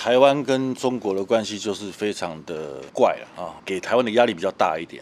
台湾跟中国的关系就是非常的怪了啊，给台湾的压力比较大一点。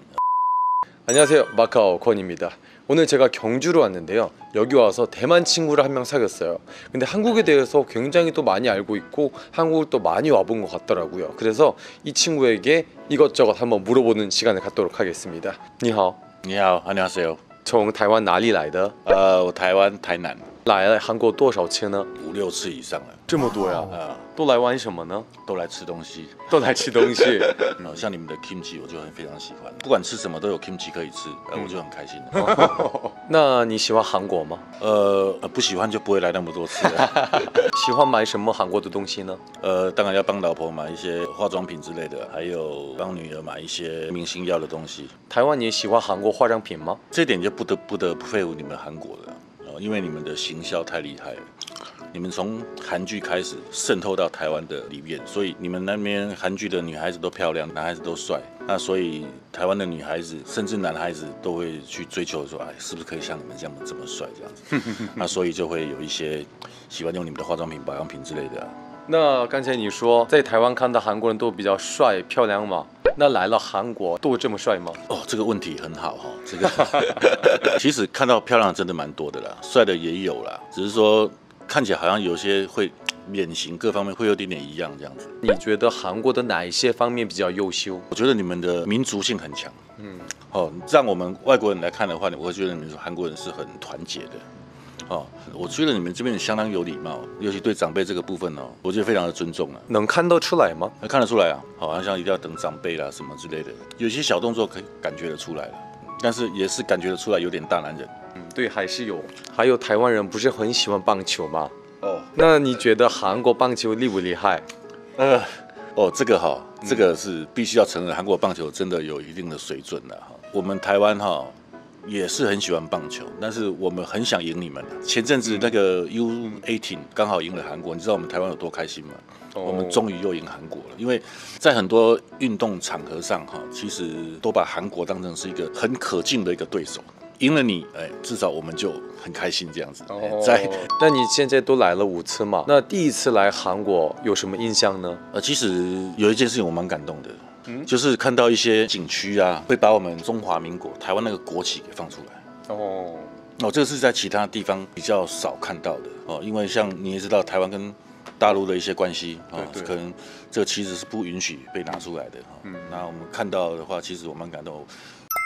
안녕하세요, 마카오 권입니다. 오늘 제가 경주로 왔는데요. 여기 와서 대만 친구를 한 명 사귀었어요. 근데 한국에 대해서 굉장히 또 많이 알고 있고 한국을 또 많이 와본 것 같더라고요. 그래서 이 친구에게 이것저것 한번 물어보는 시간을 갖도록 하겠습니다. 你好， 你好，안녕하세요。 从台湾哪里来的？ 我台湾台南， 来了韩国多少次呢 5、6次以上了。 这么多呀！都来玩什么呢？ 都来吃东西， 都来吃东西。 像你们的 kimchi 我就非常喜欢，不管吃什么都有 kimchi 可以吃，我就很开心。 那你喜欢韩国吗？ 不喜欢就不会来那么多次了。 喜欢买什么韩国的东西呢？ 当然要帮老婆买一些化妆品之类的，还有帮女儿买一些明星要的东西。 台湾也喜欢韩国化妆品吗？ 这点就不得不佩服你们韩国了，因为你们的行销太厉害了。 你们从韩剧开始渗透到台湾的里面，所以你们那边韩剧的女孩子都漂亮，男孩子都帅，那所以台湾的女孩子甚至男孩子都会去追求说，哎，是不是可以像你们这么帅这样子？那所以就会有一些喜欢用你们的化妆品、保养品之类的啊。那刚才你说在台湾看到韩国人都比较帅漂亮嘛？那来了韩国都这么帅吗？哦， 这个问题很好哈，这个其实看到漂亮的真的蛮多的啦，帅的也有啦，只是说。 看起来好像有些会脸型各方面会有点一样这样子。你觉得韩国的哪一些方面比较优秀？ 我觉得你们的民族性很强。让我们外国人来看的话，我会觉得你们韩国人是很团结的。我觉得你们这边相当有礼貌，尤其对长辈这个部分我觉得非常的尊重啊。 能看得出来吗？ 看得出来啊，好像一定要等长辈啦什么之类的，有些小动作可以感觉得出来了，但是也是感觉得出来有点大男人。 对，还是有。还有台湾人不是很喜欢棒球吗？那你觉得韩国棒球厉不厉害？ 这个这个是必须要承认，韩国棒球真的有一定的水准的我们台湾也是很喜欢棒球，但是我们很想赢你们。前阵子那个 U18 刚好赢了韩国，你知道我们台湾有多开心吗？我们终于又赢韩国了，因为在很多运动场合上其实都把韩国当成是一个很可敬的一个对手。 赢了你，至少我们就很开心这样子。 那你现在都来了5次嘛？那第一次来韩国有什么印象呢？ 其实有一件事情我蛮感动的，就是看到一些景区啊，会把我们中华民国台湾那个国旗给放出来。这个是在其他地方比较少看到的因为像你也知道，台湾跟大陆的一些关系可能这个旗子是不允许被拿出来的那我们看到的话，其实我蛮感动。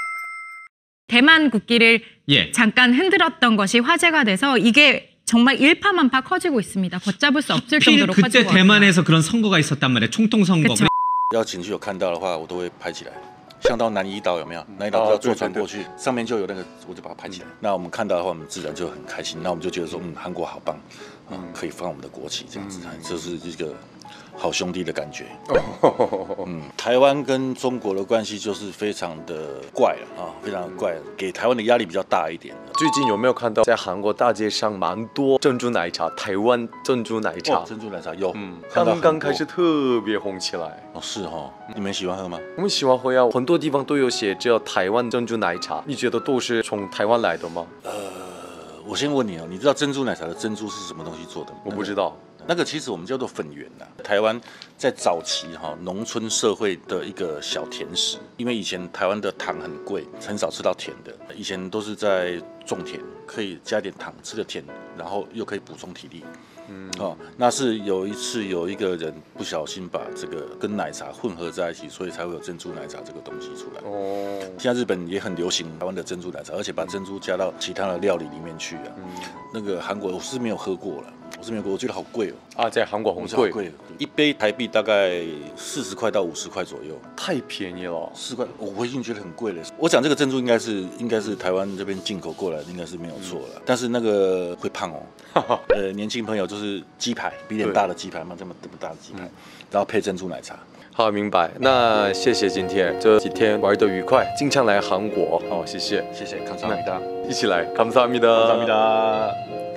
대만 국기를 잠깐 흔들었던 것이 화제가 돼서 이게 정말 일파만파 커지고 있습니다. 걷잡을 수 없을 정도로 커지고 그때 대만에서 그런 선거가 있었단 말이에요. 총통 선거. 要景区有看到的话，我都会拍起来。像到南怡岛有没有？南怡岛要坐船过去，上面就有那个，我就把它拍起来。那我们看到的话，我们自然就很开心。那我们就觉得说，韩国好棒可以放我们的国旗这样子，这是一个。 好兄弟的感觉。台湾跟中国的关系就是非常的怪了非常的怪，给台湾的压力比较大一点。 最近有没有看到在韩国大街上蛮多珍珠奶茶？台湾珍珠奶茶， 珍珠奶茶有， 刚刚开始特别红起来。 是你们喜欢喝吗？ 我们喜欢喝呀，很多地方都有写着台湾珍珠奶茶。你觉得都是从台湾来的吗？ 我先问你你知道珍珠奶茶的珍珠是什么东西做的吗？ 我不知道。 那个其实我们叫做粉圆台湾在早期农村社会的一个小甜食，因为以前台湾的糖很贵，很少吃到甜的，以前都是在种田，可以加点糖，吃的甜，然后又可以补充体力。那是有一次有一个人不小心把这个跟奶茶混合在一起，所以才会有珍珠奶茶这个东西出来。现在日本也很流行台湾的珍珠奶茶，而且把珍珠加到其他的料理里面去那个韩国我是没有喝过了。 我是没有过，我觉得好贵在韩国很贵， 一杯台币大概40块到50块左右， 太便宜了 ，4块，我已经觉得很贵了。我讲这个珍珠应该是台湾这边进口过来的，应该是没有错了。但是那个会胖年轻朋友就是鸡排，比脸大的鸡排嘛，这么大的鸡排，然后配珍珠奶茶。 好，明白。那谢谢今天这几天玩得愉快，经常来韩国。谢谢， 谢谢，감사합니다。 一起来，감사합니다。